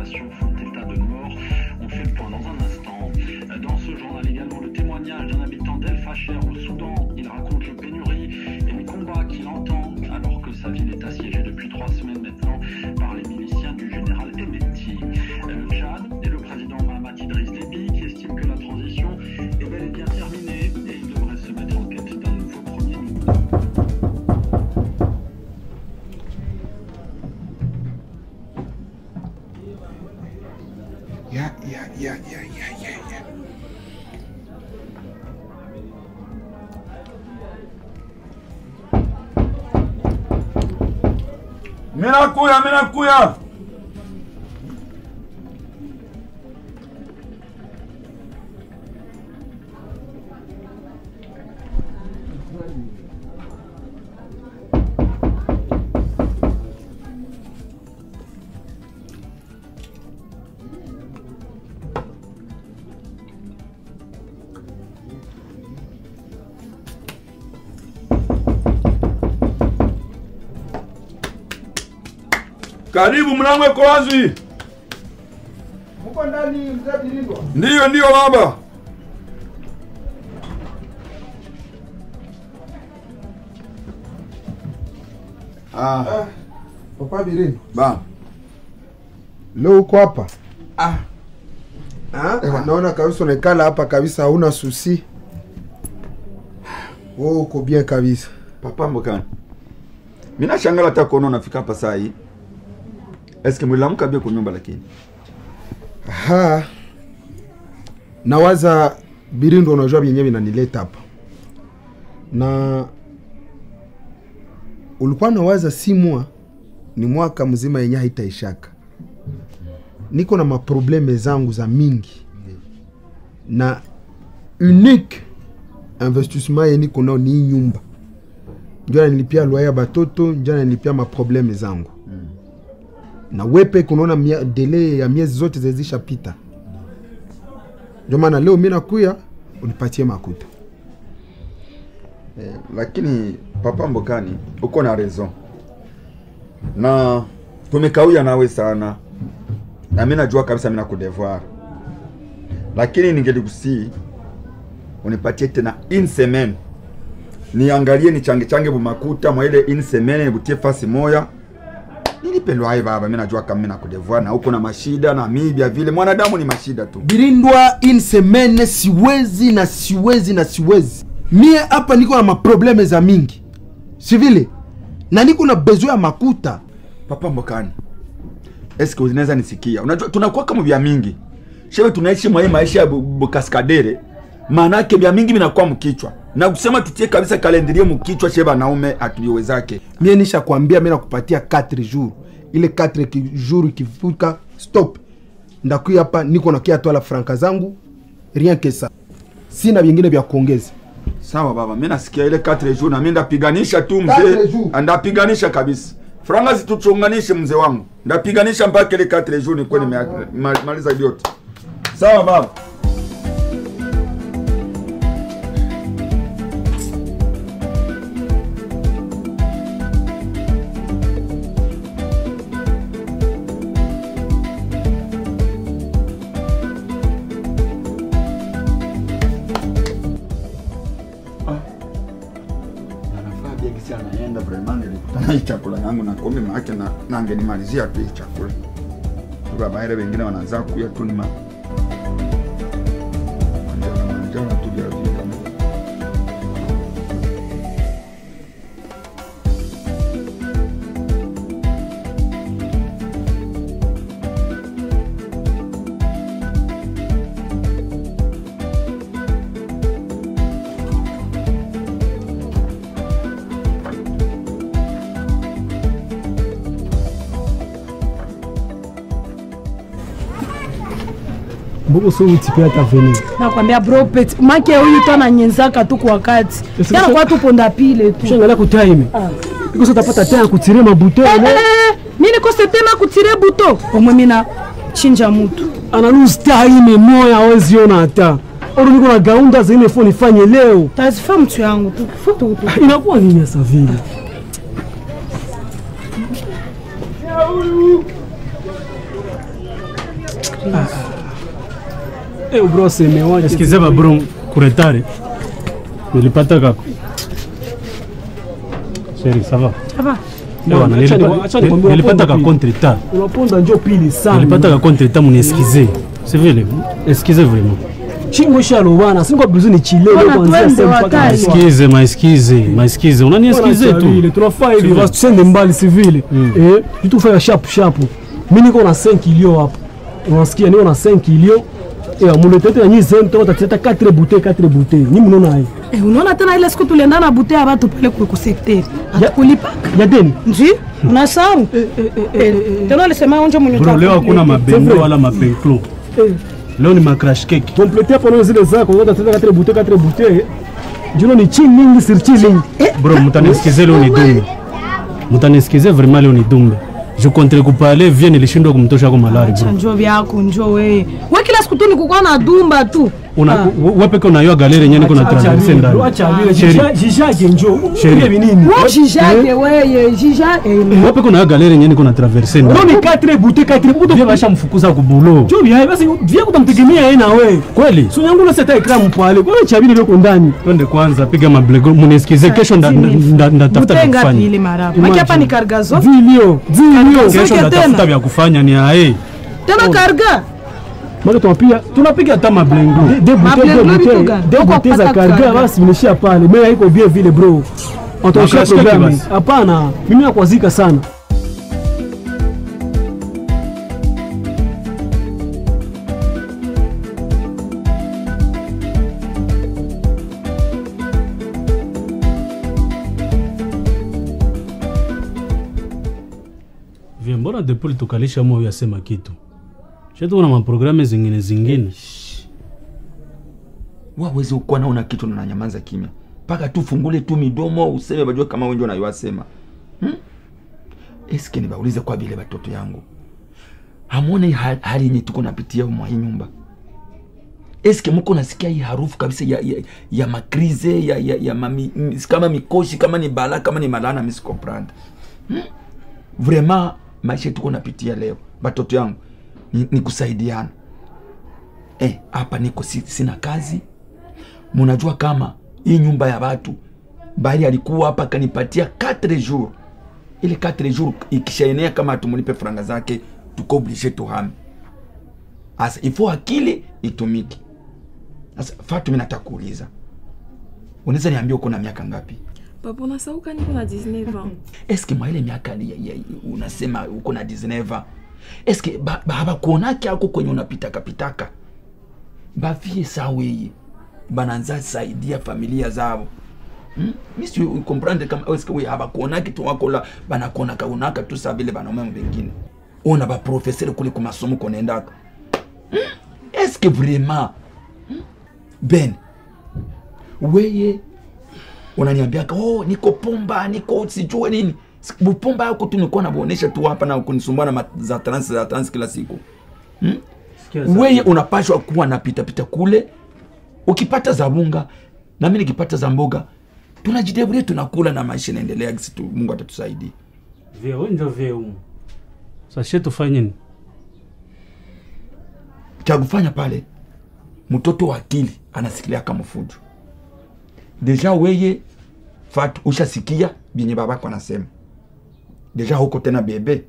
population font état de mort. On fait le point dans un instant. Dans ce journal également, le témoignage d'un habitant d'El Fasher au Soudan. Il raconte les pénuries et les combats qu'il entend alors que sa ville est assiégée depuis 3 semaines maintenant par les miliciens du général Hemeti. Le Tchad et le président Mahamat Idriss Déby qui estime que la transition est bel et bien terminée et il devrait se mettre en quête d'un nouveau premier ministre. Yeah. Minakuya. Karibu mlango uko wazi. Mko ndani mzee Bilindwa? Ndio baba. Papa Bilindwa. Ba. Leo uko hapa? Naona kabisa unekala hapa kabisa hauna susi. Wewe uko bien kabisa. Papa Mbokani. Mimi nashangala hata kuona unafika hapa saa hii. Eske mwilamuka bia kwa nyumba lakini? Nawaza Bilindwa unajua vyenyewe vinanileta hapa. Na ulikuwa nawaza si ni mwaka mzima yenye haitaishaka. Niko na maprobleme zangu za mingi. Na unique investissement yenye niko nao ni nyumba. Njana nilipia loyer ya batoto, njana nilipia maprobleme zangu. Na wepe kunaona delay ya miezi zote zezisha pita. Ndio maana leo mimi nakuya unipatie makuta. Lakini Papa Mbokani uko na raison. Na tumekauya nawe sana. Na mimi najua kabisa mimi nakudevoir. Lakini ningelikusi unipatie tena une semaine. Niangalie ni change bumakuta mwa ile une semaine butie fasi moya. Nilipendwa hai baba, mimi najua kama mimi nakudevoir na uko na mashida na mibia vile mwanadamu ni mashida tu. Bilindwa une semaine siwezi. Mie hapa niko na maprobleme za mingi. Si vile? Na niko na besoin ya makuta. Papa Mbokani. Eske unaweza nisikia? Unajua tunakuwa kama vya mingi. Shewe tunaishi mwa maisha ya bukaskadere. Maana yake vya mingi vinakuwa mkichwa. Na kusema tutie kabisa kalendria mkichwa sheba naume atuliwezake. Mie nisha kuambia mimi nakupatia 4 jours. Ile 4 jours ikifuka stop. Ndakuya hapa niko na kia toa franka zangu. Rien que ça. Sina vingine vya kuongeza. Sawa baba, mimi nasikia ile 4 jours na mimi ndapiganisha tu mzee. Ndapiganisha kabisa. Franga zituchunganishe mzee wangu. Ndapiganisha mpaka ile 4 jours niko nimemaliza yote. Sawa baba. Anaenda vraiment nilikutana hii chakula yangu na kombe maake na angenimalizia tu hii chakula. Kwa baada wengine wanaanza kuya tu ni manjana tu ya vile. Mbona sio utipe hata veni? Nakwambia bro pet, make huyu tu ananyenzaka tu kwa wakati. Yana kwa tu ponda pile tu. Shangala ku time. Iko sasa tapata tena kutire mabuto. Mimi niko setema kutire buto. Omwe mimi na chinja mtu. Ana lose time moya hawezi ona hata. Oro niko na gaunda za ile phone ifanye leo. Tazifa mtu yangu tu. Futu tu. Inakuwa nini sasa vile? bro semewa. Excusez-moi bro, kuretare. Nilipata kako. Chérie, ça va? Ça va. Nilipata ka contre-temps. Unaponda njoo pili sana. Nilipata ka contre-temps mon excusez. C'est vrai, excusez vraiment. Chingo shalo bana, singo besoin ni chile leo kuanzia sasa mpaka. Excuse. Unani excuse tu. Tunafaa hivi basi tusende mbali civile. Vitu fanya sharp. Mimi niko na 5 kilio hapo. Unasikia niko na 5 kilio. Mulete na nyi zento tateta 4 bouteilles. Ni mnaona hivi. Unaona tena ile siku tulienda na bouteille watu pale kwa secteur. Atakulipa. Ya deni. Ndio. Unasahau? Tena alisema onjo mwenye tu. Leo hakuna mabendo wala mapenclo. Leo ni macrash cake. Complete hapo na zile zako wote tateta 4 bouteilles. Juno ni chini mingi sur chini. Bro, mtanisikize leo ni dumbe. Mtanisikize vraiment leo ni dumbe. Je compte kuparler vient nilishindwa kumtosha kwa malari bro. Njoo vyako njoo wewe. Wewe kila siku tu nikukuwa na dumba tu. Wewe peke unaiwa galeri yenyewe niko na traverser ndani. Acha vile jijage njoo. Ile binini? Wewe jijage wewe, jijage. Wewe peke unaiwa galeri yenyewe niko na traverser ndani. Ndio ni 4 bouteilles. Ndio basha mfukuza kubulu. Njoo bia basi via kutamtegemea yeye na wewe. Kweli? Sio yangu na seta ekram pale. Kwa cha bini leo ndani. Twende kwanza piga mablego. Munisikize kesho ndatafuta kufanya. Ile marabu. Maki hapa ni kargazo. Vilio. Kesho ndatafuta vya kufanya ni ae. Tena karga. Mara tunapiga hata mablengo. Des bouteilles za karga basi vinishia pale. Mimi haiko bien vile bro. Ontosha programme. Hapana, mimi nakwazika sana. Mbona depuis tukalisha moyo yasema kitu. Shetu una maprogramu zingine. Waweze kuwa naona kitu na nyamaza kimya. Paka tu fungule tu midomo useme bajua kama wewe ndio unayosema. Eske nibaulize kwa vile watoto yangu. Hamuone hali yenye tuko napitia mwa hii nyumba. Eske mko nasikia hii harufu kabisa ya makrize ya mami, kama mikoshi kama ni bala kama ni malana mimi comprendre. Vraiment maisha tuko napitia leo watoto yangu ni kusaidiana. Hapa niko sina kazi. Mnajua kama hii nyumba ya watu bali alikuwa hapa kanipatia 4 jours. Ile 4 jours ikishaenea kama tumulipe franga zake tuko obligé tuhame. Asa ifo akili itumiki. Asa Fatu mimi natakuuliza. Unaweza niambia uko na miaka ngapi? Papa unasauka niko na 19 ans. Eske maile miaka unasema uko na 19 ans? Eske baba kuonake ako kwenye unapitaka? Bafie sawe bananza saidia familia zao. Misi comprendre kama eske we haba kuonake tu wako la banakona kaunaka tu sabile banaume wengine. Ona ba professeur kule kwa masomo konaendaka. Eske vraiment Ben weye unaniambia niko pomba niko sijue nini. Bupomba yako tu nilikuwa nabonesha tu hapa na kunisumbua na za trans kila siku. Wewe unapashwa kuwa napita kule. Ukipata za bunga na mimi nikipata za mboga tunajidebria tunakula na maisha yanaendelea gisi tu. Mungu atatusaidia. Veo. Sasa tufanye nini? Cha kufanya pale mtoto wa akili anasikilia kama fujo. Deja weye Fatu ushasikia binye babako anasema. Deja huko tena bebe.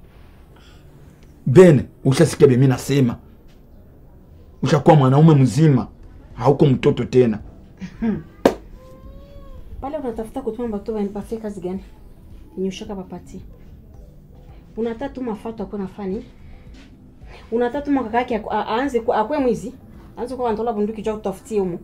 Ben ushasikia mimi nasema. Ushakuwa mwanaume mzima, hauko mtoto tena. Pale unatafuta kutuma watu wanipatie kazi gani? Nyoshaka papati. Unataka tuma Fatu akona fani? Unataka tuma kaka yake aanze akwe mwizi? Aanze kwa antola bunduki jao kutafutia huko.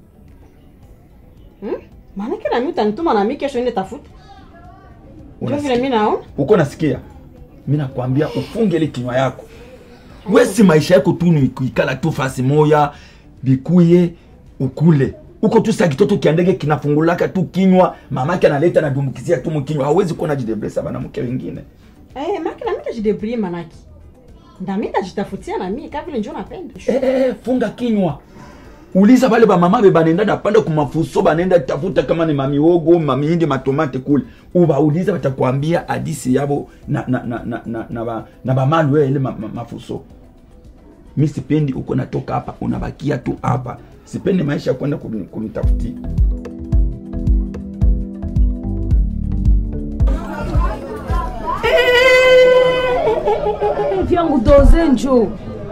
Maana kila mtu anituma na mimi kesho ende tafuta. Ndio vile mimi naona. Uko nasikia? Mimi nakwambia ufunge ile kinywa yako. Wewe si maisha yako tu ni kuikala tu fasi moya, bikuye, ukule. Uko tu sasa kitoto kiandege kinafungulaka tu kinywa, mamake analeta na dumbukizia tu mkinywa. Hauwezi kuwa najidebresa bana mke wengine. Maki na mimi tajidebrie manaki. Ndami tajitafutia na mimi kama vile njoo napenda. Funga kinywa. Uliza wale ba mama be banenda na panda ku mafuso banenda tafuta kama ni mamiogo, mamihindi, matomate kule. Uliza watakwambia hadisi yabo na ba malu ile mafuso. Mimi sipendi uko natoka hapa unabakia tu hapa. Sipendi maisha kwenda kunitafutia. Vyangu doze njo.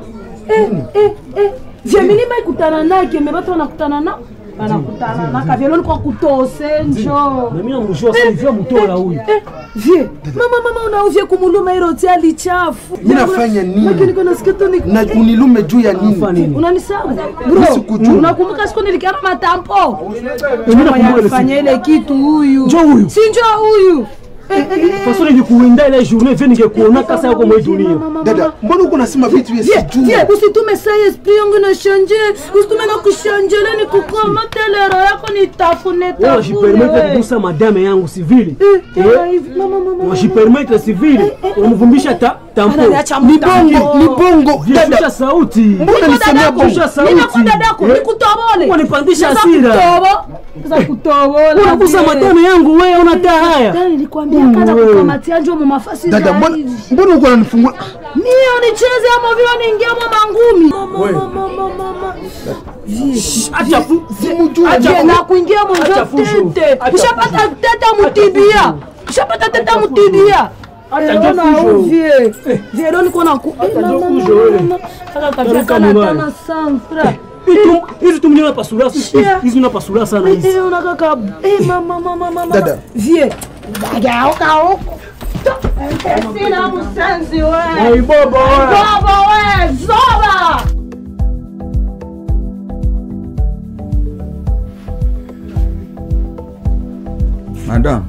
Jemini mai kutana nake me bato wanakutana na wanakutana na kavyelo kwa kutose njo. Mimi namjua sivyo mtola huyu. Vie, mama unauvye kumuluma iroti alichafu. Mimi nafanya nini? Lakini kuna sikitu ni na unilume juu ya nini? Unanisahau? Bro, unakumbuka siku nilikana matampo? Mimi nafanya ile kitu huyu. Njo huyu. Si njo huyu. Façon ni kuinda ile journée vient ningekuona kasa yako mwa dunia. Dada, mbona uko nasema vitu hivi sijui? Tie, usitume saa esprit yangu na changer. Usitume na kuchanger ni kukoma telero yako nitafune tafune. Wewe jipermete kugusa madame yangu civile. Mama. Jipermete civile. Unamvumbisha tampo. Ni bongo. Dada sauti. Mbona nisemea bongo? Mimi kwa dadako nikutobole. Unanipandisha hasira. Za kutobola. Unagusa madame yangu wewe unataa haya. Nilikwambia kaza kukamatia njo mafasi dada, mbona uko unanifungua? Mimi nicheze ama vile niingia mangumi. Mama. Acha acha na kuingia mwanzo tete. Ushapata teta mutibia. Acha njo fujo. Vero niko na ku. Kaka sanfra. Hizi tumniona pasura hizi una pasura sana hizi. Unakaka mama. Dada. Vie. Gao. Sina msanzi wewe. Ai baba wewe. Zoba. Madam.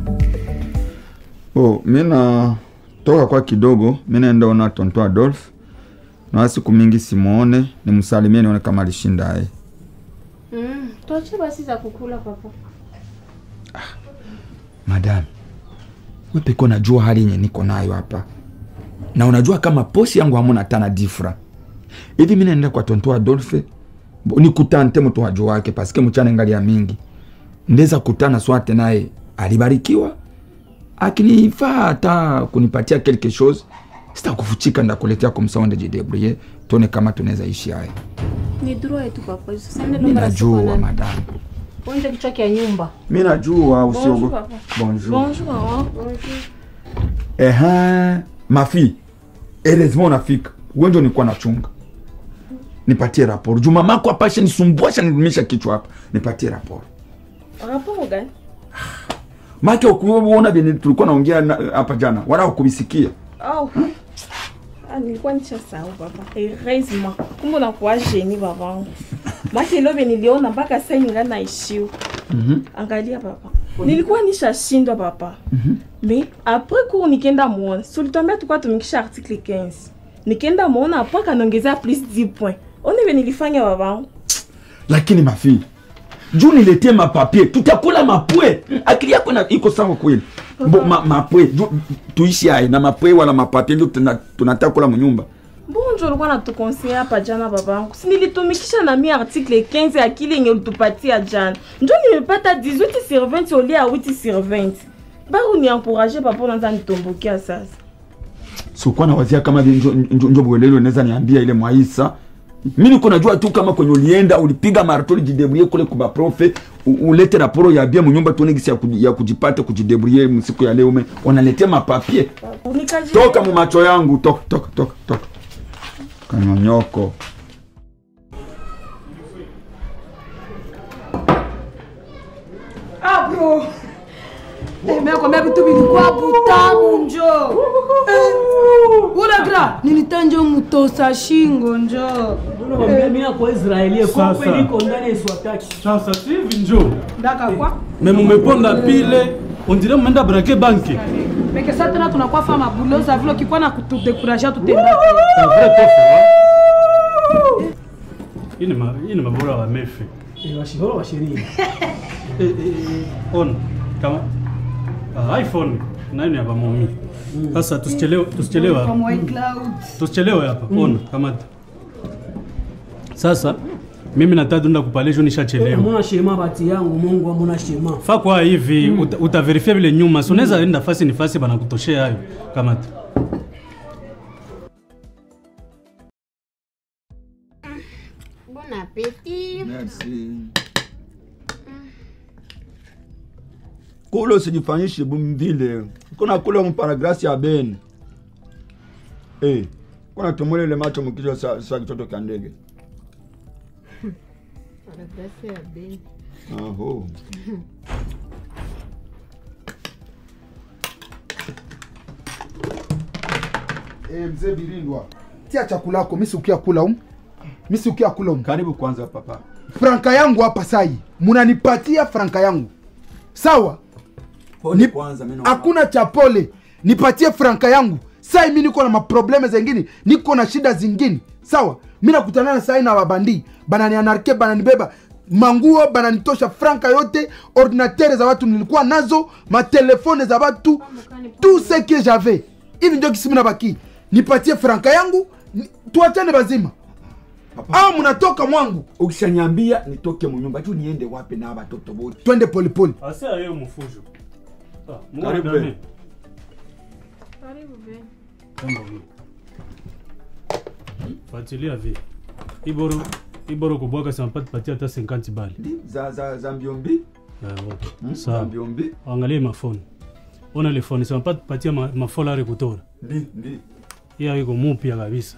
Mimi toka kwa kidogo, mimi naenda ona tonto Adolphe. Na siku mingi simuone, nimsalimie nione kama alishinda yeye. Tuache basi za kukula papa. Madam. Wewe pekee unajua hali yenye niko nayo hapa. Na unajua kama posi yangu hamuna tana difra. Hivi mimi naenda kwa tonto Adolphe, nikutante mtu wajua wake paske mchana ngali ya mingi. Ndeza kutana swate naye alibarikiwa. Akinifaa hata kunipatia quelque chose. Sitakufuchika ndakuletea kumsonde jidebrouiller tuone kama tunaweza ishi haya. Ni droit yetu papa. Mimi najua madam. Onje kichwa kia nyumba. Mimi najua usiogo. Bonjour. Ma fille. Heureusement nafika. Wewe ndio nilikuwa nachunga. Nipatie rapport. Juma mako hapa nisumbuasha nidumisha kichwa hapa. Nipatie rapport. Rapport gani? Maki ukuona vile tulikuwa naongea hapa jana. Wala ukubisikia. Nilikuwa nishasahau baba. Heureusement. Kumbe nakuwa geni babangu. Maki leo niliona mpaka sasa ningali naishiwa. Angalia baba. Nilikuwa nishashindwa baba. Mais après cours nikenda muona. Sulitambia tukua tumikisha article 15. Nikenda muona hapo kanaongeza plus 10 points. One nilifanya babangu. Lakini mafi. Juu niletee mapapier, tutakula mapwe. Akili yako iko sawa kweli. Mapwe, tuishi hai na mapwe wala mapapier ndio tunataka kula mnyumba. Bonjo ulikuwa natukonseya hapa jana babangu. Si nilitumikisha na mi article 15 akili yenye ulitupatia jana. Ndio nimepata 18/20 au lia 8/20. Baru ni encourager papa unaanza nitombokia sasa. So kwa na wazia kama njo bwelelo unaweza niambia ile Mwaisa. Mimi niko najua tu kama kwenye ulienda ulipiga marathon jidebrouiller kule kwa profe ulete raporo ya bia mnyumba tuone gisi ya kujipata kujidebrouiller msiku ya leo wanaletea mapapier. Toka mu macho yangu toka. Kanyonyoko. Bro. Nimekwambia vitu vilikuwa butamu njo. Ula gra, nilitanja mutosa shingo njo. Unamwambia mimi kwa Israeli kwa kweli iko ndani ya swataki. Sasa hivi njo. Ndaka kwa? Mimi mmeponda pile, on dirait mmeenda braquer banki. Meke sasa tena tunakuwa fama buloza vile kikuwa na kutudekuraja tutenda. Ta vrai tofa. Ini mabora wa mefe. Washibora wa sheria. On kama iPhone nani hapa mami. Sasa tusichelewe hapa. From iCloud. Tusichelewe hapa. On kamata. Sasa mimi nataka kupalesho nishachelewa. Mbona shema bati yangu Mungu mbona shema. Fa kwa hivi utaverifia vile nyuma. So unaweza enda fasi ni fasi bana kutoshea hayo. Kamata. Merci. Kule usijifanyishe bumvile. Kuna kule mparagrasi ya Ben. Kuna tumule ile macho mkicho sa kitoto cha ndege. Paragrasi ya Ben. Aho. Mzee Birindwa. Tia chakula yako, mimi siukia kula Mimi siukia kula Karibu kwanza papa. Franka yangu hapa sai. Munanipatia franka yangu. Sawa? Pole kwanza mimi naona. Hakuna cha pole. Nipatie franka yangu. Sai mimi niko na maprobleme zingine, niko na shida zingine. Sawa? Mimi nakutana na sai na wabandi, bananianarke, bananibeba manguo, bananitosha franka yote, ordinateur za watu nilikuwa nazo, matelefone za watu, tout ce que j'avais. Hivi ndio kisi mna baki. Nipatie franka yangu, tuachane bazima. Papa, mnatoka mwangu. Ukishaniambia nitoke mnyumba tu niende wapi na watoto wote? Twende pole pole. Asa yeye mfujo. Karibu. Karibu Ben. Kama hivi. Fuatilia vi. Iboro kubwaka sampati patia hata 50 bali. Za mbiombi? Okay. Sawa. Mbiombi. Angalia mafoni. Ona ile phone sampati patia mafolari kutora. Ndi. Hiyo iko mpya kabisa.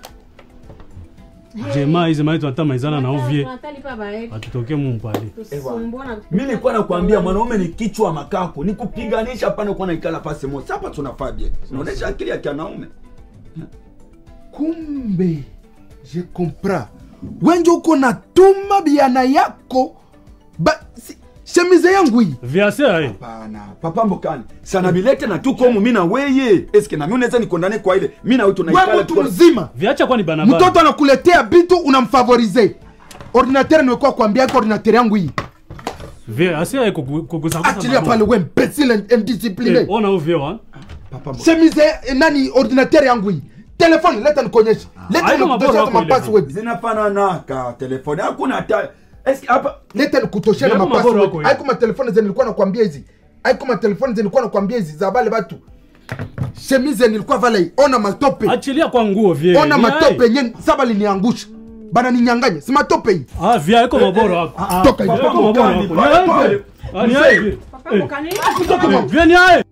Jema hizo maitu hata maizana na ovie. Atutokee mumpale. Mimi nilikuwa nakwambia mwanaume ni kichwa makapo, ni kupiganisha hapana kwa naikala pasi moja. Hapa tunafaa bien. Unaonesha akili ya kianaume. Kumbe je comprends. Wenjo uko na tuma biana yako shemize yangu hii. Viase hai. Hapana. Papa Mbokani. Sana bilete na tuko humu mimi na weye. Eske na mimi unaweza nikondane kwa ile. Mimi na wewe tunaikala. Wewe mtu mzima. Viacha kwani banabana. Mtoto anakuletea bitu unamfavorize. Ordinateur nimekuwa kuambia kwa ordinateur yangu hii. Viase hai kukusakusa. Achilia pale wewe imbecile indiscipline. Ona ovyo Papa Mbokani. Shemize nani ordinateur yangu hii. Telefoni leta nikuonyeshe. Leta nikutoshea ma password. Zinafanana ka telefoni. Hakuna hata eski hapa leta nikutoshea na ma password. Haiko ma telefoni zenye nilikuwa nakwambia hizi. Haiko ma telefoni zenye nilikuwa nakwambia hizi za wale watu. Shemize nilikuwa vale ona matope. Achilia kwa nguo vie. Ona matope yenyewe saba liniangusha. Bana ninyanganye. Si matope hii. Via iko maboro hapo. Toka hiyo. Papa Mbokani. Ni hai. Papa Mbokani. Vieni hai.